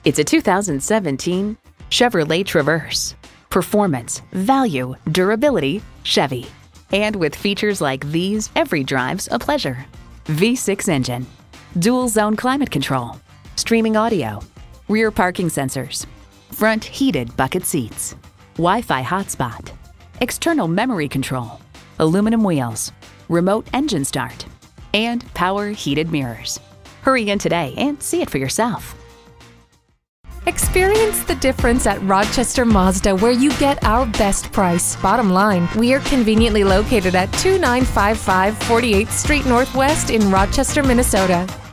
It's a 2017 Chevrolet Traverse. Performance, value, durability, Chevy. And with features like these, every drive's a pleasure. V6 engine, dual zone climate control, streaming audio, rear parking sensors, front heated bucket seats, Wi-Fi hotspot, external memory control, aluminum wheels, remote engine start, and power heated mirrors. Hurry in today and see it for yourself. Experience the difference at Rochester Mazda, where you get our best price. Bottom line, we are conveniently located at 2955 48th Street Northwest in Rochester, Minnesota.